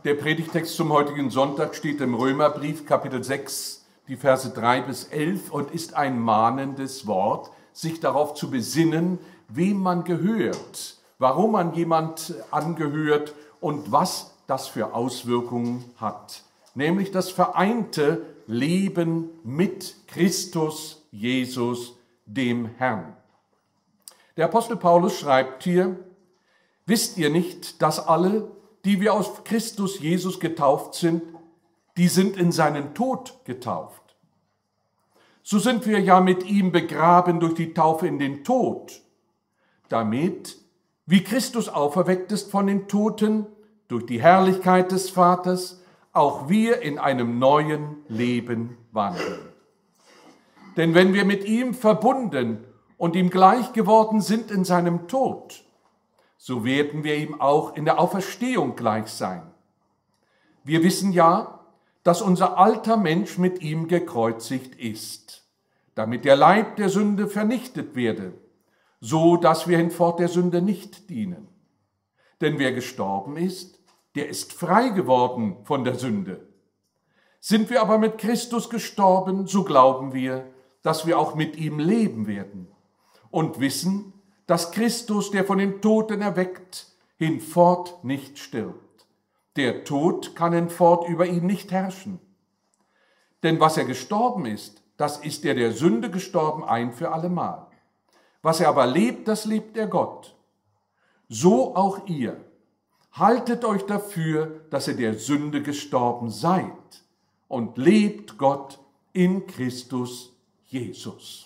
Der Predigtext zum heutigen Sonntag steht im Römerbrief, Kapitel 6, die Verse 3 bis 11 und ist ein mahnendes Wort, sich darauf zu besinnen, wem man gehört, warum man jemand angehört und was das für Auswirkungen hat. Nämlich das vereinte Leben mit Christus Jesus, dem Herrn. Der Apostel Paulus schreibt hier: Wisst ihr nicht, dass alle, die wir aus Christus Jesus getauft sind, die sind in seinen Tod getauft? So sind wir ja mit ihm begraben durch die Taufe in den Tod, damit, wie Christus auferweckt ist von den Toten, durch die Herrlichkeit des Vaters, auch wir in einem neuen Leben wandeln. Denn wenn wir mit ihm verbunden und ihm gleich geworden sind in seinem Tod, so werden wir ihm auch in der Auferstehung gleich sein. Wir wissen ja, dass unser alter Mensch mit ihm gekreuzigt ist, damit der Leib der Sünde vernichtet werde, so dass wir hinfort der Sünde nicht dienen. Denn wer gestorben ist, der ist frei geworden von der Sünde. Sind wir aber mit Christus gestorben, so glauben wir, dass wir auch mit ihm leben werden und wissen, dass Christus, der von den Toten erweckt, hinfort nicht stirbt. Der Tod kann hinfort über ihn nicht herrschen. Denn was er gestorben ist, das ist er der Sünde gestorben ein für allemal. Was er aber lebt, das lebt er Gott. So auch ihr. Haltet euch dafür, dass ihr der Sünde gestorben seid und lebt Gott in Christus Jesus.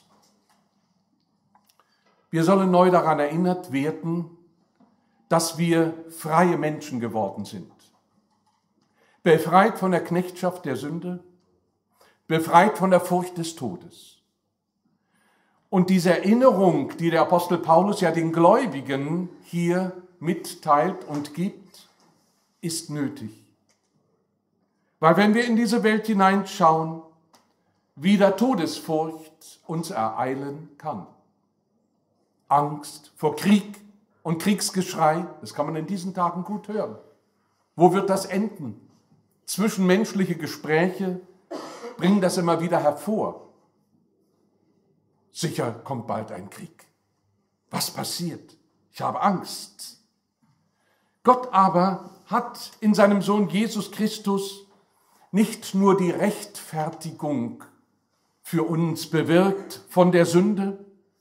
Wir sollen neu daran erinnert werden, dass wir freie Menschen geworden sind. Befreit von der Knechtschaft der Sünde, befreit von der Furcht des Todes. Und diese Erinnerung, die der Apostel Paulus ja den Gläubigen hier mitteilt und gibt, ist nötig. Weil wenn wir in diese Welt hineinschauen, wieder Todesfurcht uns ereilen kann. Angst vor Krieg und Kriegsgeschrei, das kann man in diesen Tagen gut hören. Wo wird das enden? Zwischenmenschliche Gespräche bringen das immer wieder hervor. Sicher kommt bald ein Krieg. Was passiert? Ich habe Angst. Gott aber hat in seinem Sohn Jesus Christus nicht nur die Rechtfertigung für uns bewirkt von der Sünde,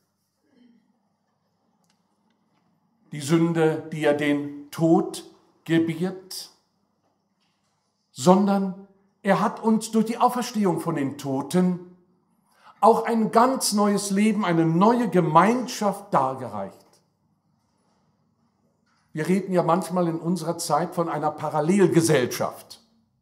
die Sünde, die ja den Tod gebiert, sondern er hat uns durch die Auferstehung von den Toten auch ein ganz neues Leben, eine neue Gemeinschaft dargereicht. Wir reden ja manchmal in unserer Zeit von einer Parallelgesellschaft.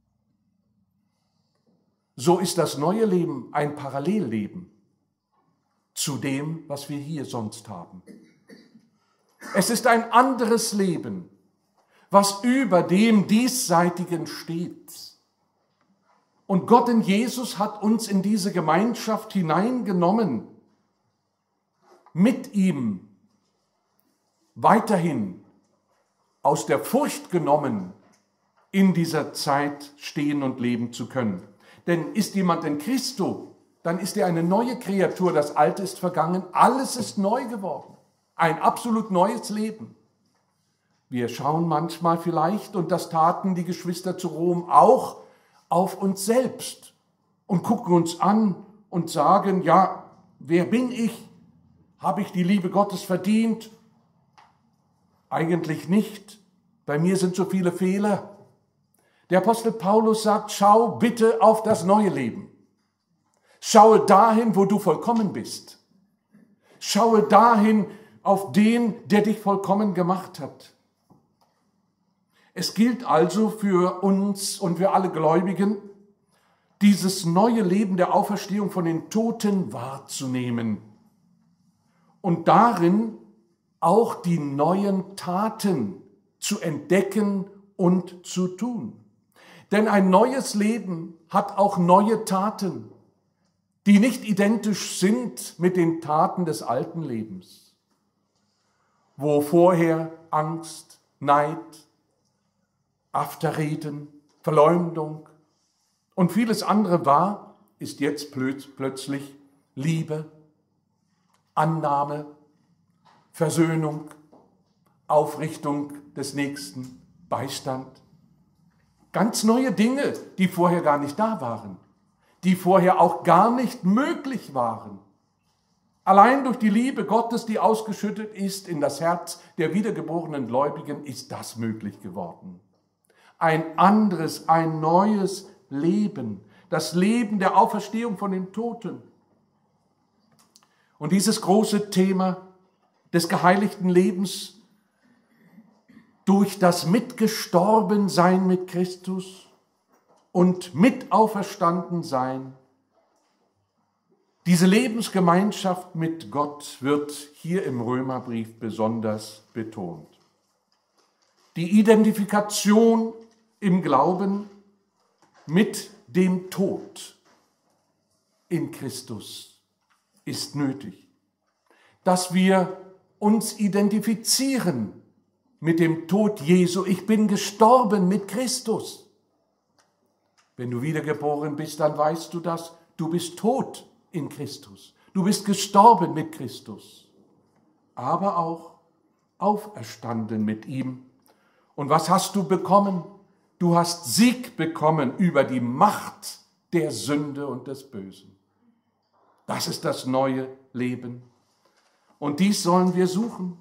So ist das neue Leben ein Parallelleben zu dem, was wir hier sonst haben. Es ist ein anderes Leben, was über dem Diesseitigen steht. Und Gott in Jesus hat uns in diese Gemeinschaft hineingenommen, mit ihm weiterhin aus der Furcht genommen, in dieser Zeit stehen und leben zu können. Denn ist jemand in Christo, dann ist er eine neue Kreatur, das Alte ist vergangen, alles ist neu geworden. Ein absolut neues Leben. Wir schauen manchmal vielleicht, und das taten die Geschwister zu Rom auch, auf uns selbst und gucken uns an und sagen, ja, wer bin ich? Habe ich die Liebe Gottes verdient? Eigentlich nicht. Bei mir sind so viele Fehler. Der Apostel Paulus sagt, schau bitte auf das neue Leben. Schaue dahin, wo du vollkommen bist. Schaue dahin, auf den, der dich vollkommen gemacht hat. Es gilt also für uns und für alle Gläubigen, dieses neue Leben der Auferstehung von den Toten wahrzunehmen und darin auch die neuen Taten zu entdecken und zu tun. Denn ein neues Leben hat auch neue Taten, die nicht identisch sind mit den Taten des alten Lebens, wo vorher Angst, Neid, Afterreden, Verleumdung und vieles andere war, ist jetzt plötzlich Liebe, Annahme, Versöhnung, Aufrichtung des Nächsten, Beistand. Ganz neue Dinge, die vorher gar nicht da waren, die vorher auch gar nicht möglich waren. Allein durch die Liebe Gottes, die ausgeschüttet ist in das Herz der wiedergeborenen Gläubigen, ist das möglich geworden. Ein anderes, ein neues Leben, das Leben der Auferstehung von den Toten. Und dieses große Thema des geheiligten Lebens durch das Mitgestorbensein mit Christus und Mitauferstandensein, diese Lebensgemeinschaft mit Gott wird hier im Römerbrief besonders betont. Die Identifikation im Glauben mit dem Tod in Christus ist nötig. Dass wir uns identifizieren mit dem Tod Jesu. Ich bin gestorben mit Christus. Wenn du wiedergeboren bist, dann weißt du das. Du bist tot in Christus. Du bist gestorben mit Christus, aber auch auferstanden mit ihm. Und was hast du bekommen? Du hast Sieg bekommen über die Macht der Sünde und des Bösen. Das ist das neue Leben. Und dies sollen wir suchen.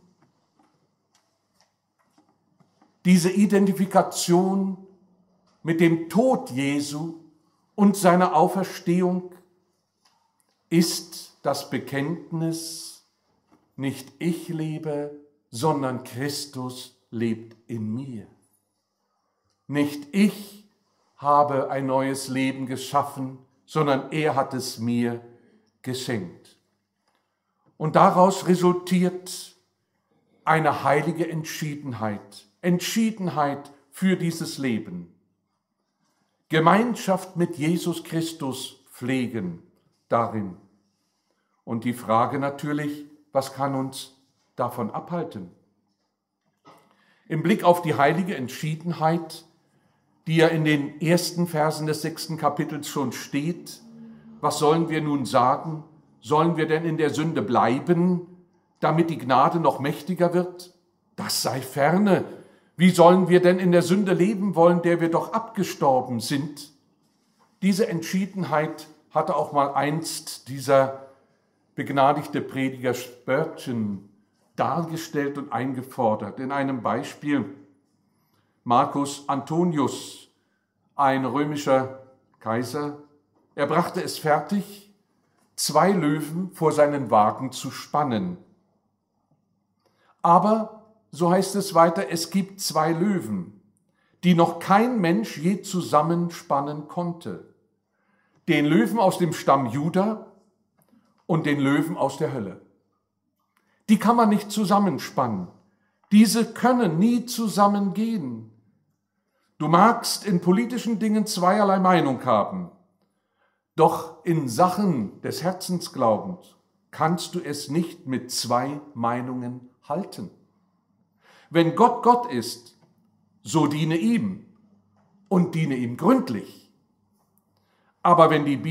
Diese Identifikation mit dem Tod Jesu und seiner Auferstehung ist das Bekenntnis, nicht ich lebe, sondern Christus lebt in mir. Nicht ich habe ein neues Leben geschaffen, sondern er hat es mir geschenkt. Und daraus resultiert eine heilige Entschiedenheit, Entschiedenheit für dieses Leben. Gemeinschaft mit Jesus Christus pflegen darin. Und die Frage natürlich, was kann uns davon abhalten? Im Blick auf die heilige Entschiedenheit, die ja in den ersten Versen des 6. Kapitels schon steht, was sollen wir nun sagen? Sollen wir denn in der Sünde bleiben, damit die Gnade noch mächtiger wird? Das sei ferne. Wie sollen wir denn in der Sünde leben wollen, der wir doch abgestorben sind? Diese Entschiedenheit hatte auch mal einst dieser begnadigte Prediger Spurgeon dargestellt und eingefordert. In einem Beispiel: Marcus Antonius, ein römischer Kaiser, er brachte es fertig, 2 Löwen vor seinen Wagen zu spannen. Aber, so heißt es weiter, es gibt 2 Löwen, die noch kein Mensch je zusammenspannen konnte. Den Löwen aus dem Stamm Juda und den Löwen aus der Hölle. Die kann man nicht zusammenspannen. Diese können nie zusammengehen. Du magst in politischen Dingen zweierlei Meinung haben, doch in Sachen des Herzensglaubens kannst du es nicht mit 2 Meinungen halten. Wenn Gott Gott ist, so diene ihm und diene ihm gründlich. Aber wenn die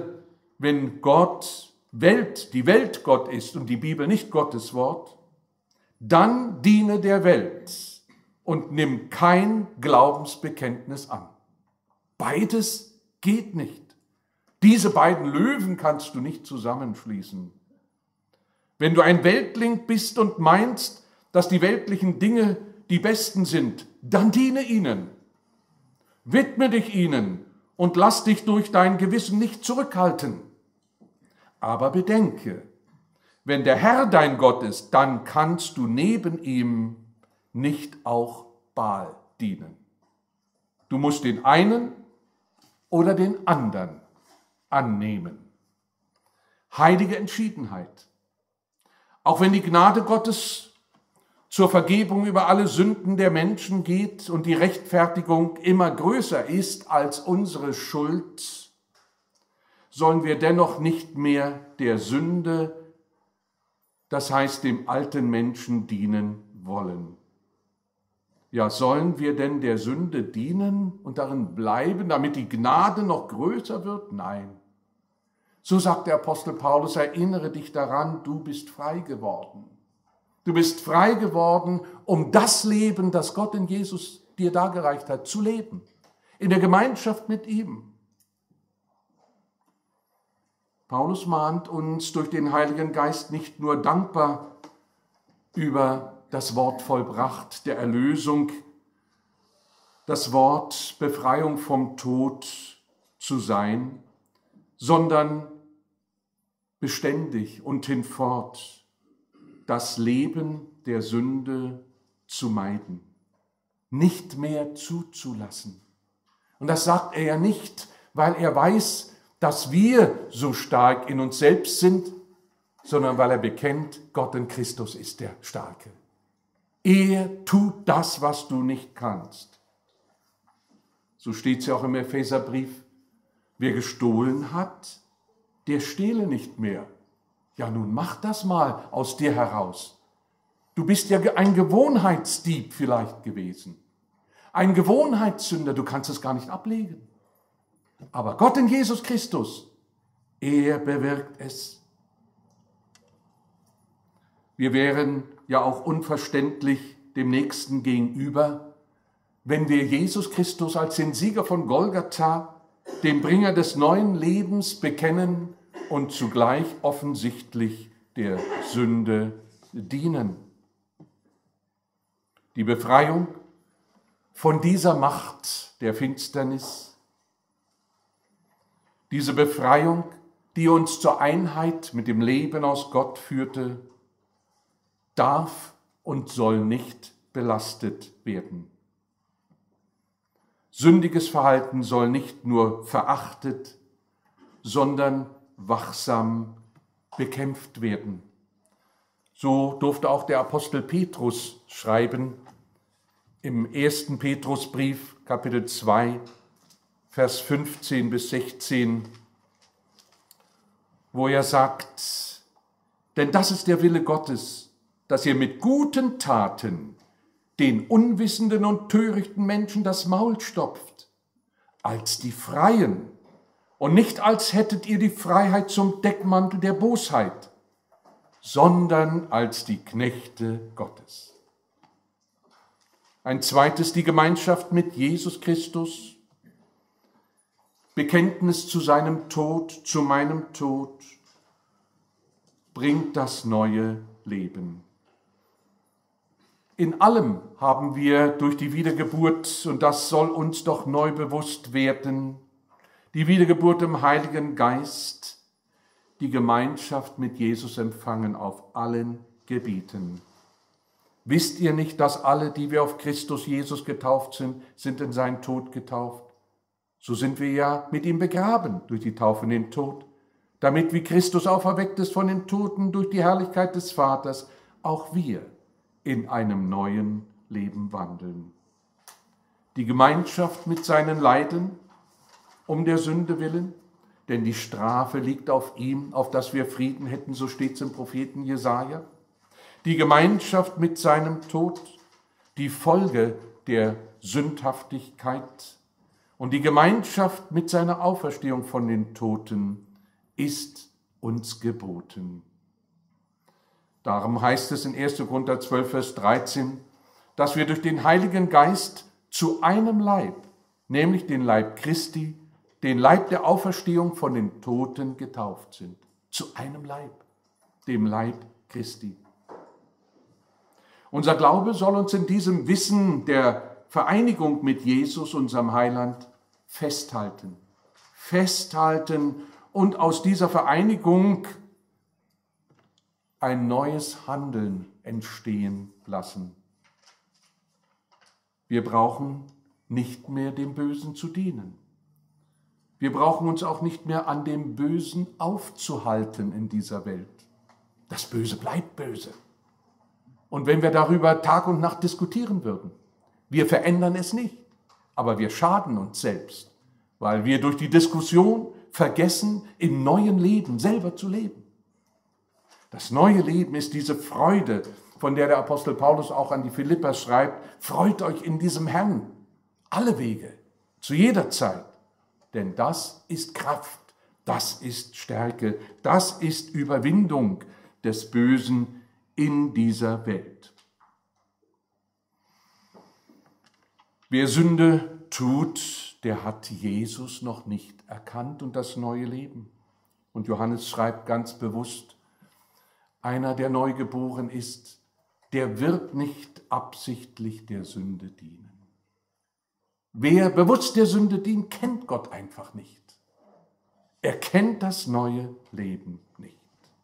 Welt Gott ist und die Bibel nicht Gottes Wort, dann diene der Welt und nimm kein Glaubensbekenntnis an. Beides geht nicht. Diese beiden Löwen kannst du nicht zusammenschließen. Wenn du ein Weltling bist und meinst, dass die weltlichen Dinge die besten sind, dann diene ihnen. Widme dich ihnen und lass dich durch dein Gewissen nicht zurückhalten. Aber bedenke, wenn der Herr dein Gott ist, dann kannst du neben ihm nicht auch Baal dienen. Du musst den einen oder den anderen annehmen. Heilige Entschiedenheit. Auch wenn die Gnade Gottes zur Vergebung über alle Sünden der Menschen geht und die Rechtfertigung immer größer ist als unsere Schuld, sollen wir dennoch nicht mehr der Sünde, das heißt dem alten Menschen, dienen wollen. Ja, sollen wir denn der Sünde dienen und darin bleiben, damit die Gnade noch größer wird? Nein. So sagt der Apostel Paulus, erinnere dich daran, du bist frei geworden. Du bist frei geworden, um das Leben, das Gott in Jesus dir dargereicht hat, zu leben. In der Gemeinschaft mit ihm. Paulus mahnt uns durch den Heiligen Geist nicht nur dankbar über das Wort vollbracht der Erlösung, das Wort Befreiung vom Tod zu sein, sondern beständig und hinfort das Leben der Sünde zu meiden, nicht mehr zuzulassen. Und das sagt er ja nicht, weil er weiß, dass wir so stark in uns selbst sind, sondern weil er bekennt, Gott in Christus ist der Starke. Er tut das, was du nicht kannst. So steht es ja auch im Epheserbrief. Wer gestohlen hat, der stehle nicht mehr. Ja, nun mach das mal aus dir heraus. Du bist ja ein Gewohnheitsdieb vielleicht gewesen. Ein Gewohnheitssünder, du kannst es gar nicht ablegen. Aber Gott in Jesus Christus, er bewirkt es. Wir wären ja auch unverständlich dem Nächsten gegenüber, wenn wir Jesus Christus als den Sieger von Golgatha, den Bringer des neuen Lebens, bekennen und zugleich offensichtlich der Sünde dienen. Die Befreiung von dieser Macht der Finsternis, diese Befreiung, die uns zur Einheit mit dem Leben aus Gott führte, darf und soll nicht belastet werden. Sündiges Verhalten soll nicht nur verachtet, sondern wachsam bekämpft werden. So durfte auch der Apostel Petrus schreiben im 1. Petrusbrief, Kapitel 2, Vers 15 bis 16, wo er sagt, denn das ist der Wille Gottes, dass ihr mit guten Taten den unwissenden und törichten Menschen das Maul stopft, als die Freien und nicht als hättet ihr die Freiheit zum Deckmantel der Bosheit, sondern als die Knechte Gottes. Ein zweites, die Gemeinschaft mit Jesus Christus, Bekenntnis zu seinem Tod, zu meinem Tod, bringt das neue Leben. In allem haben wir durch die Wiedergeburt, und das soll uns doch neu bewusst werden, die Wiedergeburt im Heiligen Geist, die Gemeinschaft mit Jesus empfangen auf allen Gebieten. Wisst ihr nicht, dass alle, die wir auf Christus Jesus getauft sind, sind in seinen Tod getauft? So sind wir ja mit ihm begraben durch die Taufe in den Tod, damit wie Christus auferweckt ist von den Toten durch die Herrlichkeit des Vaters, auch wir in einem neuen Leben wandeln. Die Gemeinschaft mit seinen Leiden um der Sünde willen, denn die Strafe liegt auf ihm, auf dass wir Frieden hätten, so steht es im Propheten Jesaja. Die Gemeinschaft mit seinem Tod, die Folge der Sündhaftigkeit und die Gemeinschaft mit seiner Auferstehung von den Toten ist uns geboten. Darum heißt es in 1. Korinther 12, Vers 13, dass wir durch den Heiligen Geist zu einem Leib, nämlich den Leib Christi, den Leib der Auferstehung von den Toten getauft sind. Zu einem Leib, dem Leib Christi. Unser Glaube soll uns in diesem Wissen der Vereinigung mit Jesus, unserem Heiland, festhalten. Festhalten und aus dieser Vereinigung ein neues Handeln entstehen lassen. Wir brauchen nicht mehr dem Bösen zu dienen. Wir brauchen uns auch nicht mehr an dem Bösen aufzuhalten in dieser Welt. Das Böse bleibt böse. Und wenn wir darüber Tag und Nacht diskutieren würden, wir verändern es nicht, aber wir schaden uns selbst, weil wir durch die Diskussion vergessen, im neuen Leben selber zu leben. Das neue Leben ist diese Freude von der der Apostel Paulus auch an die Philipper schreibt, freut euch in diesem Herrn, alle Wege, zu jeder Zeit. Denn das ist Kraft, das ist Stärke, das ist Überwindung des Bösen in dieser Welt. Wer Sünde tut, der hat Jesus noch nicht erkannt und das neue Leben. Und Johannes schreibt ganz bewusst, einer, der neugeboren ist, der wird nicht absichtlich der Sünde dienen. Wer bewusst der Sünde dient, kennt Gott einfach nicht. Er kennt das neue Leben nicht.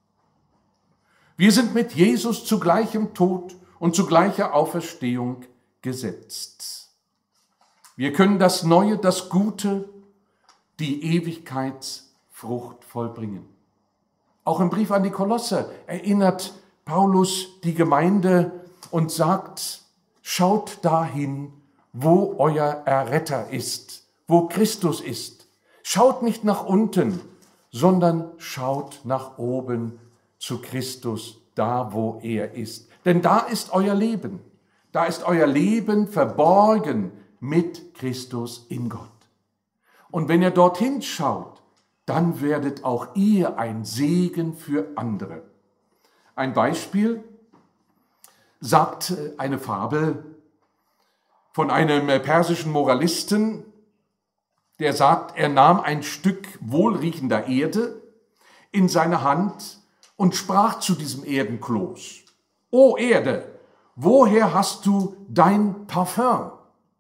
Wir sind mit Jesus zu gleichem Tod und zu gleicher Auferstehung gesetzt. Wir können das Neue, das Gute, die Ewigkeitsfrucht vollbringen. Auch im Brief an die Kolosser erinnert Paulus die Gemeinde und sagt, schaut dahin, wo euer Erretter ist, wo Christus ist. Schaut nicht nach unten, sondern schaut nach oben zu Christus, da wo er ist. Denn da ist euer Leben. Da ist euer Leben verborgen mit Christus in Gott. Und wenn ihr dorthin schaut, dann werdet auch ihr ein Segen für andere. Ein Beispiel sagt eine Fabel von einem persischen Moralisten, der sagt, er nahm ein Stück wohlriechender Erde in seine Hand und sprach zu diesem Erdenkloß: O Erde, woher hast du dein Parfüm?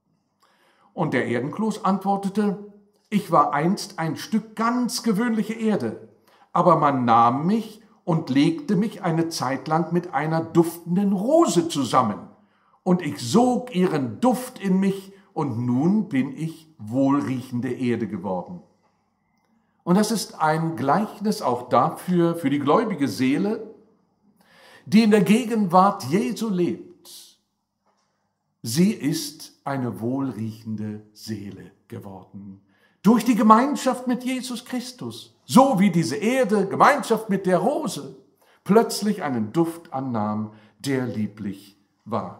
Und der Erdenkloß antwortete: Ich war einst ein Stück ganz gewöhnliche Erde, aber man nahm mich und legte mich eine Zeit lang mit einer duftenden Rose zusammen. Und ich sog ihren Duft in mich, und nun bin ich wohlriechende Erde geworden. Und das ist ein Gleichnis auch dafür, für die gläubige Seele, die in der Gegenwart Jesu lebt. Sie ist eine wohlriechende Seele geworden. Durch die Gemeinschaft mit Jesus Christus, so wie diese Erde Gemeinschaft mit der Rose plötzlich einen Duft annahm, der lieblich war.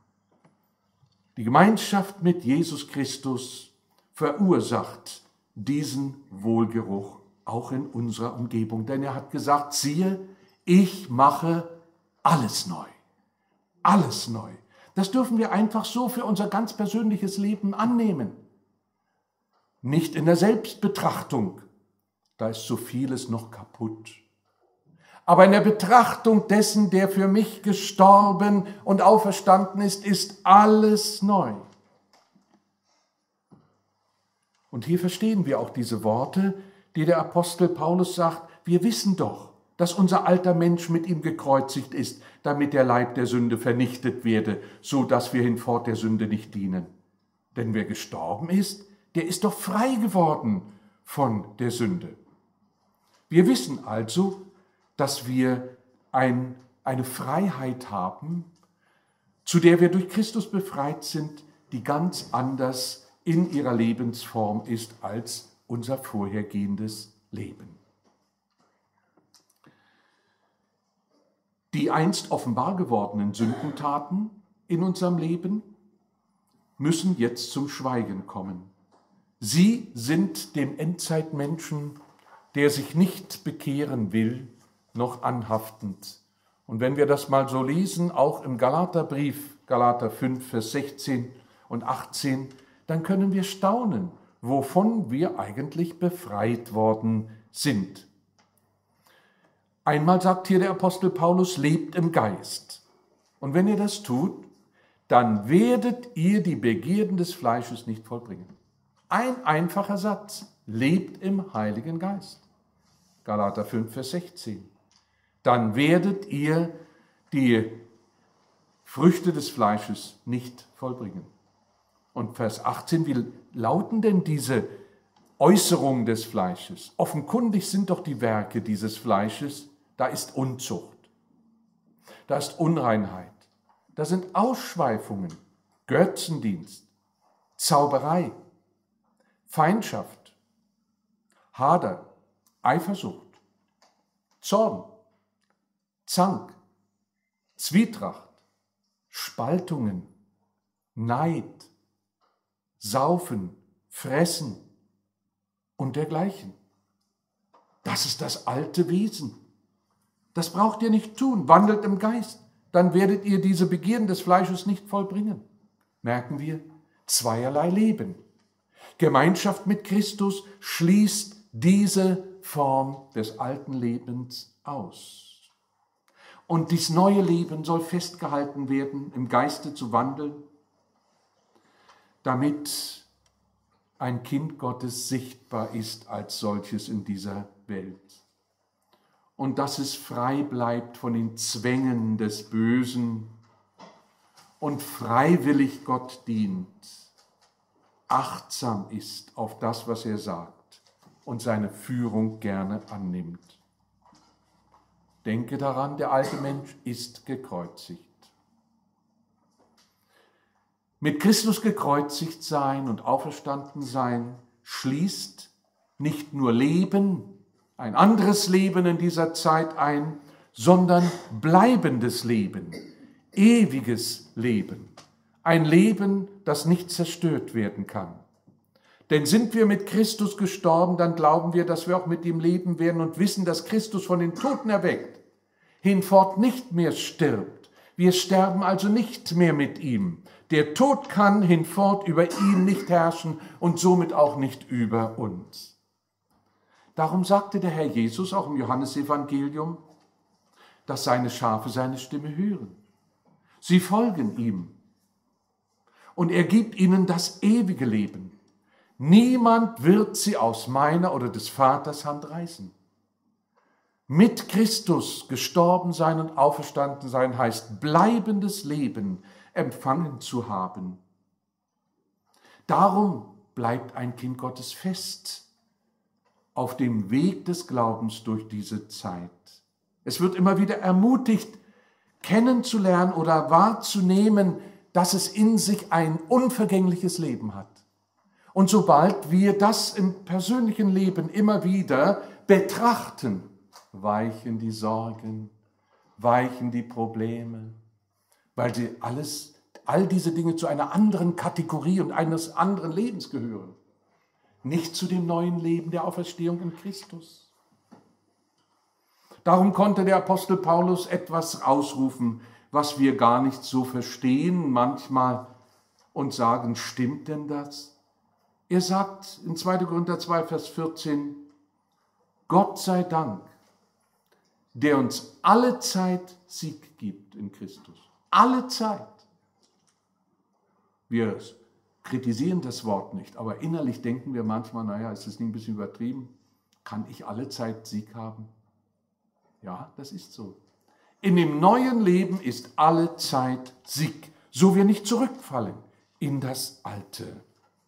Die Gemeinschaft mit Jesus Christus verursacht diesen Wohlgeruch auch in unserer Umgebung. Denn er hat gesagt, siehe, ich mache alles neu. Alles neu. Das dürfen wir einfach so für unser ganz persönliches Leben annehmen. Nicht in der Selbstbetrachtung, da ist so vieles noch kaputt. Aber in der Betrachtung dessen, der für mich gestorben und auferstanden ist alles neu. Und hier verstehen wir auch diese Worte, die der Apostel Paulus sagt, wir wissen doch, dass unser alter Mensch mit ihm gekreuzigt ist, damit der Leib der Sünde vernichtet werde, so dass wir hinfort der Sünde nicht dienen. Denn wer gestorben ist, der ist doch frei geworden von der Sünde. Wir wissen also, dass wir eine Freiheit haben, zu der wir durch Christus befreit sind, die ganz anders in ihrer Lebensform ist als unser vorhergehendes Leben. Die einst offenbar gewordenen Sündentaten in unserem Leben müssen jetzt zum Schweigen kommen. Sie sind dem Endzeitmenschen, der sich nicht bekehren will, noch anhaftend. Und wenn wir das mal so lesen, auch im Galaterbrief, Galater 5, Vers 16 und 18, dann können wir staunen, wovon wir eigentlich befreit worden sind. Einmal sagt hier der Apostel Paulus, lebt im Geist. Und wenn ihr das tut, dann werdet ihr die Begierden des Fleisches nicht vollbringen. Ein einfacher Satz, lebt im Heiligen Geist. Galater 5, Vers 16. Dann werdet ihr die Früchte des Fleisches nicht vollbringen. Und Vers 18, wie lauten denn diese Äußerungen des Fleisches? Offenkundig sind doch die Werke dieses Fleisches, da ist Unzucht, da ist Unreinheit, da sind Ausschweifungen, Götzendienst, Zauberei, Feindschaft, Hader, Eifersucht, Zorn, Zank, Zwietracht, Spaltungen, Neid, Saufen, Fressen und dergleichen. Das ist das alte Wesen. Das braucht ihr nicht tun. Wandelt im Geist. Dann werdet ihr diese Begierden des Fleisches nicht vollbringen. Merken wir? Zweierlei Leben. Gemeinschaft mit Christus schließt diese Form des alten Lebens aus. Und dieses neue Leben soll festgehalten werden, im Geiste zu wandeln, damit ein Kind Gottes sichtbar ist als solches in dieser Welt. Und dass es frei bleibt von den Zwängen des Bösen und freiwillig Gott dient, achtsam ist auf das, was er sagt und seine Führung gerne annimmt. Denke daran, der alte Mensch ist gekreuzigt. Mit Christus gekreuzigt sein und auferstanden sein schließt nicht nur Leben, ein anderes Leben in dieser Zeit ein, sondern bleibendes Leben, ewiges Leben. Ein Leben, das nicht zerstört werden kann. Denn sind wir mit Christus gestorben, dann glauben wir, dass wir auch mit ihm leben werden und wissen, dass Christus von den Toten erweckt, hinfort nicht mehr stirbt. Wir sterben also nicht mehr mit ihm. Der Tod kann hinfort über ihn nicht herrschen und somit auch nicht über uns. Darum sagte der Herr Jesus auch im Johannesevangelium, dass seine Schafe seine Stimme hören. Sie folgen ihm. Und er gibt ihnen das ewige Leben. Niemand wird sie aus meiner oder des Vaters Hand reißen. Mit Christus gestorben sein und auferstanden sein heißt bleibendes Leben empfangen zu haben. Darum bleibt ein Kind Gottes fest auf dem Weg des Glaubens durch diese Zeit. Es wird immer wieder ermutigt, kennenzulernen oder wahrzunehmen, dass es in sich ein unvergängliches Leben hat. Und sobald wir das im persönlichen Leben immer wieder betrachten, weichen die Sorgen, weichen die Probleme, weil all diese Dinge zu einer anderen Kategorie und eines anderen Lebens gehören. Nicht zu dem neuen Leben der Auferstehung in Christus. Darum konnte der Apostel Paulus etwas ausrufen, was wir gar nicht so verstehen manchmal und sagen, stimmt denn das? Er sagt in 2. Korinther 2, Vers 14, Gott sei Dank, der uns alle Zeit Sieg gibt in Christus. Alle Zeit. Wir kritisieren das Wort nicht, aber innerlich denken wir manchmal, naja, ist das nicht ein bisschen übertrieben? Kann ich alle Zeit Sieg haben? Ja, das ist so. In dem neuen Leben ist alle Zeit Sieg, so wir nicht zurückfallen in das Alte.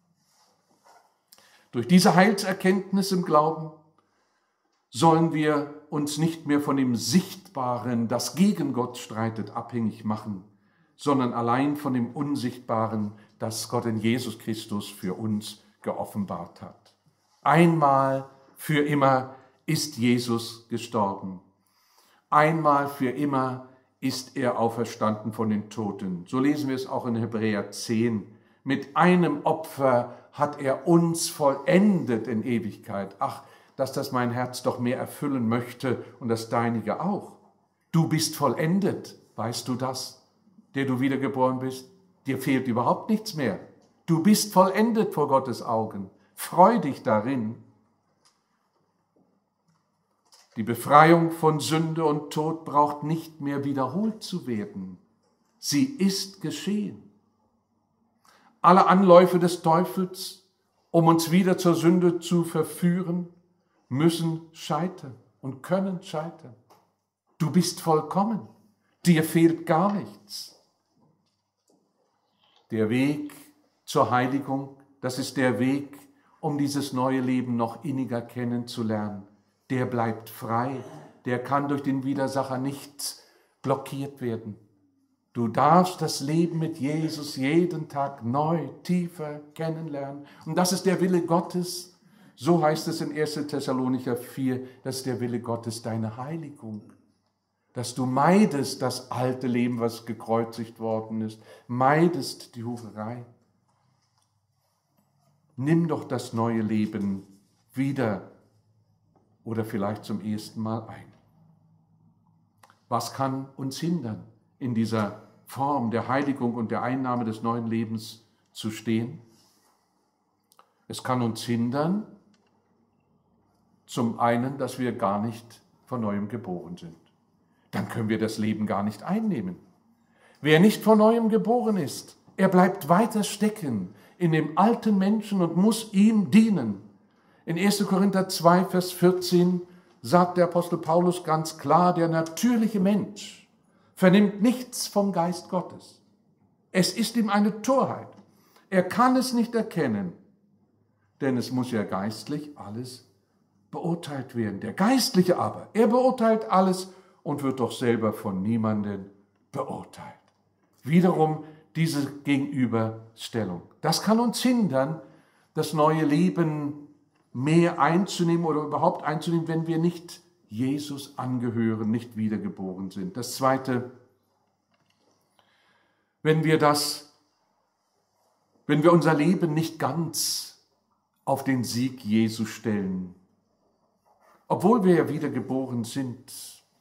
Durch diese Heilserkenntnis im Glauben sollen wir uns nicht mehr von dem Sichtbaren, das gegen Gott streitet, abhängig machen, sondern allein von dem Unsichtbaren, das Gott in Jesus Christus für uns geoffenbart hat. Einmal für immer ist Jesus gestorben. Einmal für immer ist er auferstanden von den Toten. So lesen wir es auch in Hebräer 10. Mit einem Opfer hat er uns vollendet in Ewigkeit. Ach, dass das mein Herz doch mehr erfüllen möchte und das deinige auch. Du bist vollendet, weißt du das, der du wiedergeboren bist? Dir fehlt überhaupt nichts mehr. Du bist vollendet vor Gottes Augen. Freu dich darin. Die Befreiung von Sünde und Tod braucht nicht mehr wiederholt zu werden. Sie ist geschehen. Alle Anläufe des Teufels, um uns wieder zur Sünde zu verführen, müssen scheitern und können scheitern. Du bist vollkommen. Dir fehlt gar nichts. Der Weg zur Heiligung, das ist der Weg, um dieses neue Leben noch inniger kennenzulernen. Der bleibt frei, der kann durch den Widersacher nicht blockiert werden. Du darfst das Leben mit Jesus jeden Tag neu, tiefer kennenlernen. Und das ist der Wille Gottes. So heißt es in 1. Thessalonicher 4, das ist der Wille Gottes, deine Heiligung. dass du meidest das alte Leben, was gekreuzigt worden ist, meidest die Hurerei. Nimm doch das neue Leben wieder oder vielleicht zum ersten Mal ein. Was kann uns hindern, in dieser Form der Heiligung und der Einnahme des neuen Lebens zu stehen? Es kann uns hindern, zum einen, dass wir gar nicht von neuem geboren sind. Dann können wir das Leben gar nicht einnehmen. Wer nicht von neuem geboren ist, er bleibt weiter stecken in dem alten Menschen und muss ihm dienen. In 1. Korinther 2, Vers 14 sagt der Apostel Paulus ganz klar, der natürliche Mensch vernimmt nichts vom Geist Gottes. Es ist ihm eine Torheit. Er kann es nicht erkennen, denn es muss ja geistlich alles beurteilt werden. Der Geistliche aber, er beurteilt alles und wird doch selber von niemandem beurteilt. Wiederum diese Gegenüberstellung. Das kann uns hindern, das neue Leben mehr einzunehmen oder überhaupt einzunehmen, wenn wir nicht Jesus angehören, nicht wiedergeboren sind. Das Zweite, wenn wir unser Leben nicht ganz auf den Sieg Jesu stellen, obwohl wir ja wiedergeboren sind,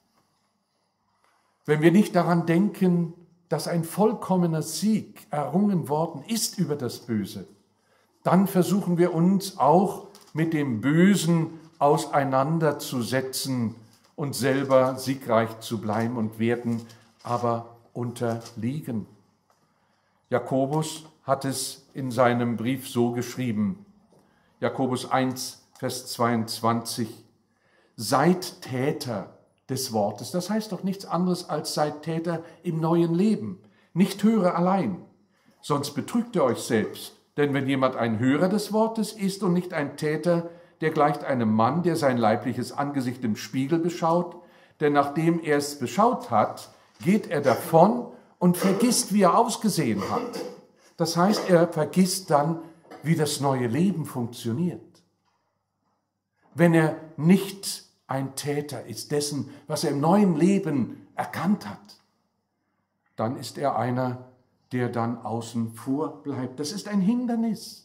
wenn wir nicht daran denken, dass ein vollkommener Sieg errungen worden ist über das Böse, dann versuchen wir uns auch mit dem Bösen auseinanderzusetzen und selber siegreich zu bleiben und werden aber unterliegen. Jakobus hat es in seinem Brief so geschrieben, Jakobus 1, Vers 22, seid Täter des Wortes. Das heißt doch nichts anderes als seid Täter im neuen Leben. Nicht Hörer allein, sonst betrügt ihr euch selbst. Denn wenn jemand ein Hörer des Wortes ist und nicht ein Täter, der gleicht einem Mann, der sein leibliches Angesicht im Spiegel beschaut, denn nachdem er es beschaut hat, geht er davon und vergisst, wie er ausgesehen hat. Das heißt, er vergisst dann, wie das neue Leben funktioniert. Wenn er nicht ein Täter ist dessen, was er im neuen Leben erkannt hat, dann ist er einer, der dann außen vor bleibt. Das ist ein Hindernis.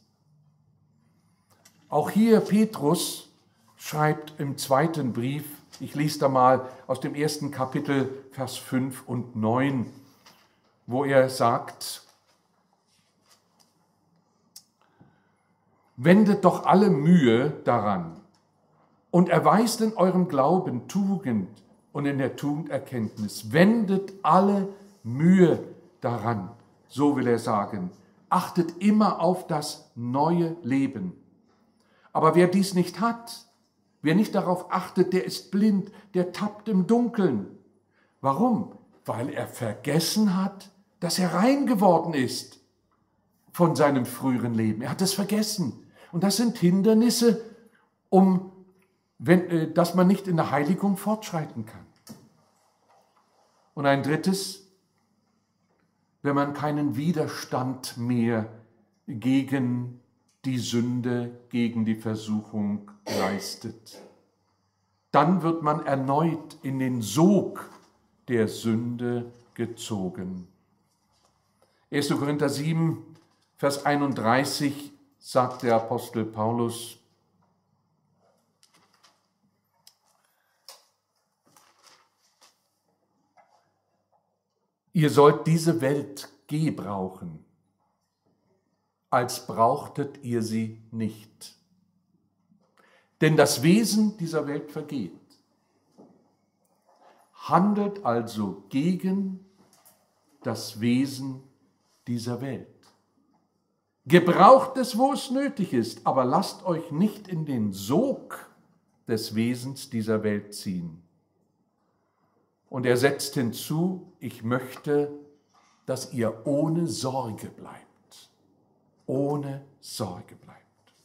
Auch hier Petrus schreibt im zweiten Brief, ich lese da mal aus dem 1. Kapitel, Vers 5 und 9, wo er sagt, wendet doch alle Mühe daran und erweist in eurem Glauben Tugend und in der Tugend Erkenntnis. Wendet alle Mühe daran, so will er sagen. Achtet immer auf das neue Leben. Aber wer dies nicht hat, wer nicht darauf achtet, der ist blind, der tappt im Dunkeln. Warum? Weil er vergessen hat, dass er rein geworden ist von seinem früheren Leben. Er hat es vergessen. Und das sind Hindernisse, dass man nicht in der Heiligung fortschreiten kann. Und ein drittes, wenn man keinen Widerstand mehr gegen die Sünde, gegen die Versuchung leistet, dann wird man erneut in den Sog der Sünde gezogen. 1. Korinther 7, Vers 31 sagt der Apostel Paulus, ihr sollt diese Welt gebrauchen, als brauchtet ihr sie nicht. Denn das Wesen dieser Welt vergeht. Handelt also gegen das Wesen dieser Welt. Gebraucht es, wo es nötig ist, aber lasst euch nicht in den Sog des Wesens dieser Welt ziehen. Und er setzt hinzu, ich möchte, dass ihr ohne Sorge bleibt. Ohne Sorge bleibt.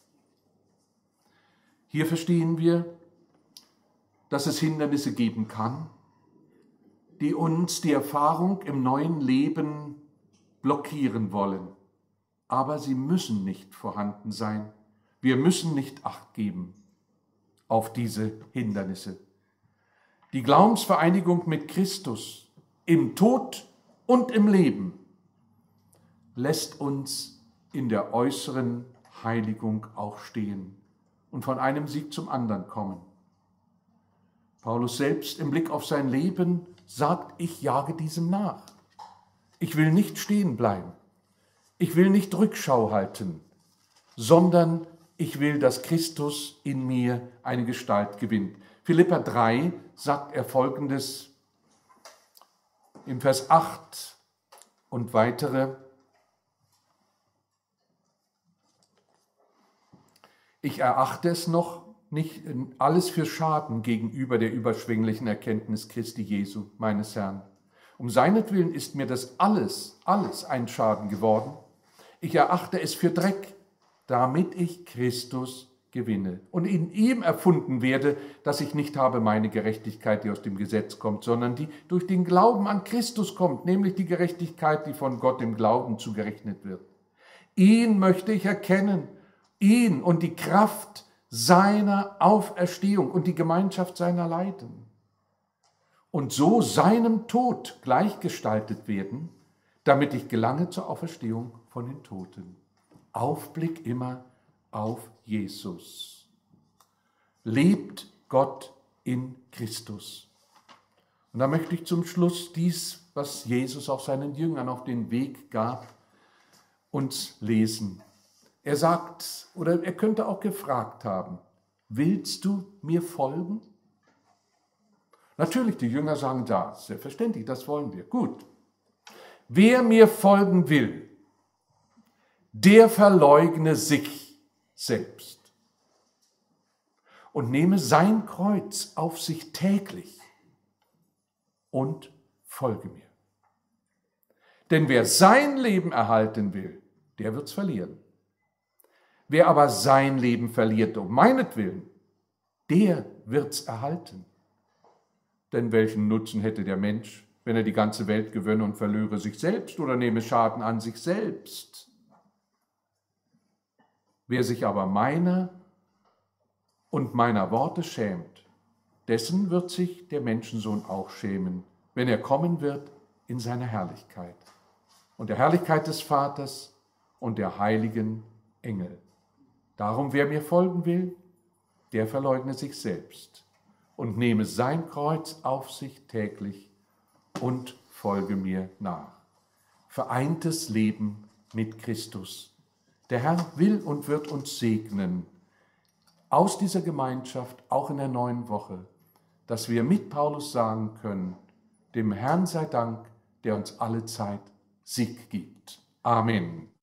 Hier verstehen wir, dass es Hindernisse geben kann, die uns die Erfahrung im neuen Leben blockieren wollen. Aber sie müssen nicht vorhanden sein. Wir müssen nicht Acht geben auf diese Hindernisse. Die Glaubensvereinigung mit Christus im Tod und im Leben lässt uns in der äußeren Heiligung auch stehen und von einem Sieg zum anderen kommen. Paulus selbst im Blick auf sein Leben sagt, ich jage diesem nach. Ich will nicht stehen bleiben. Ich will nicht Rückschau halten, sondern ich will, dass Christus in mir eine Gestalt gewinnt. Philipper 3 sagt er Folgendes im Vers 8 und weitere. Ich erachte es noch nicht alles für Schaden gegenüber der überschwänglichen Erkenntnis Christi Jesu, meines Herrn. Um seinetwillen ist mir das alles ein Schaden geworden. Ich erachte es für Dreck, damit ich Christus gewinne und in ihm erfunden werde, dass ich nicht habe meine Gerechtigkeit, die aus dem Gesetz kommt, sondern die durch den Glauben an Christus kommt, nämlich die Gerechtigkeit, die von Gott im Glauben zugerechnet wird. Ihn möchte ich erkennen, ihn und die Kraft seiner Auferstehung und die Gemeinschaft seiner Leiden. Und so seinem Tod gleichgestaltet werden, damit ich gelange zur Auferstehung von den Toten. Aufblick immer auf Jesus. Lebt Gott in Christus. Und da möchte ich zum Schluss dies, was Jesus auch seinen Jüngern auf den Weg gab, uns lesen. Er sagt, oder er könnte auch gefragt haben, willst du mir folgen? Natürlich, die Jünger sagen, ja, selbstverständlich, das wollen wir. Gut. Wer mir folgen will, der verleugne sich selbst und nehme sein Kreuz auf sich täglich und folge mir. Denn wer sein Leben erhalten will, der wird's verlieren. Wer aber sein Leben verliert um meinetwillen, der wird's erhalten. Denn welchen Nutzen hätte der Mensch, wenn er die ganze Welt gewönne und verlöre sich selbst oder nehme Schaden an sich selbst? Wer sich aber meiner und meiner Worte schämt, dessen wird sich der Menschensohn auch schämen, wenn er kommen wird in seiner Herrlichkeit und der Herrlichkeit des Vaters und der heiligen Engel. Darum, wer mir folgen will, der verleugne sich selbst und nehme sein Kreuz auf sich täglich und folge mir nach. Vereintes Leben mit Christus. Der Herr will und wird uns segnen, aus dieser Gemeinschaft, auch in der neuen Woche, dass wir mit Paulus sagen können, dem Herrn sei Dank, der uns alle Zeit Sieg gibt. Amen.